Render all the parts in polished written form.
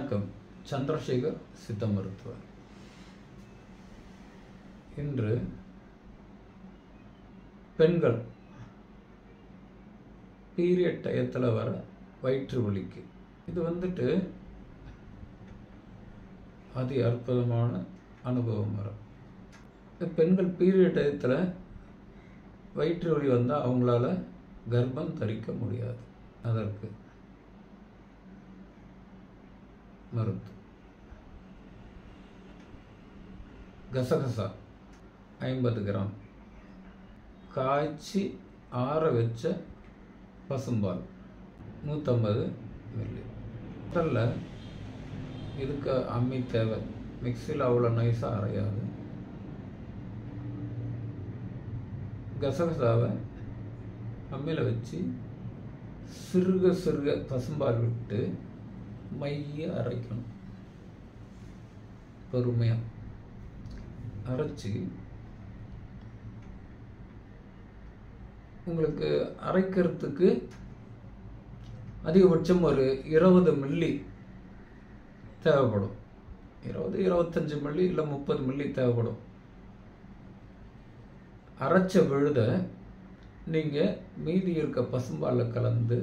வணக்கம். சந்திரசேகர் சித்த மருத்துவர். இன்று பெண்கள் பீரியட் டயத்தில் வர வயிற்று வலிக்கு இது அதி அற்புதமான அனுபவம் வரும். பெண்கள் பீரியட் டயத்தில் வயிற்று வலி வந்தால் அவங்களால கர்ப்பம் தரிக்க முடியாது. அதற்கு மருந்து கசகசா 50 கிராம், காய்ச்சி ஆற வச்ச பசும்பால் 150 மில்லி. முதல்ல இதுக்கு அம்மி தேவை. மிக்சியில் அவ்வளோ நைஸாக அரையாது. கசகசாவை அம்மியில் வச்சு சிறுக சிறுக பசும்பால் விட்டு மைய அரைக்கணும். பொறுமையாக அரைச்சி உங்களுக்கு அரைக்கிறதுக்கு அதிகபட்சம் ஒரு 20 மில்லி தேவைப்படும். 20-25 மில்லி இல்லை 30 மில்லி தேவைப்படும். அரைச்ச விழுத நீங்கள் மீதி இருக்க பசும்பாலில் கலந்து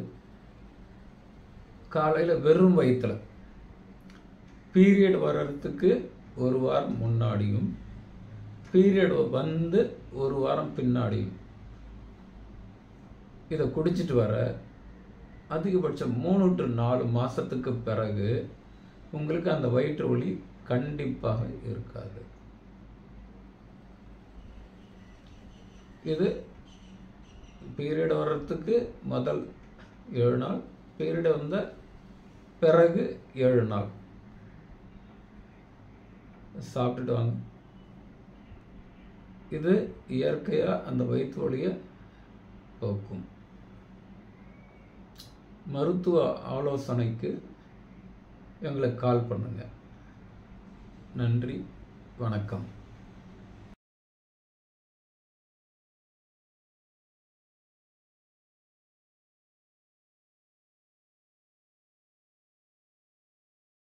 காலையில் வெறும் வயிற்றில் பீரியட் வர்றதுக்கு 1 வாரம் முன்னாடியும் பீரியட் வந்து 1 வாரம் பின்னாடியும் இதை குடிச்சிட்டு வர அதிகபட்சம் 3 to 4 மாதத்துக்கு பிறகு உங்களுக்கு அந்த வயிற்று வலி கண்டிப்பாக இருக்காது. இது பீரியட் வர்றதுக்கு முதல் 7 நாள், பீரியட் வந்த பிறகு 7 நாள் சாப்பிட்டுட்டு வாங்க. இது இயற்கையாக அந்த வயிற்று வலியை போக்கும். மருத்துவ ஆலோசனைக்கு எங்களுக்கு கால் பண்ணுங்கள். நன்றி, வணக்கம்.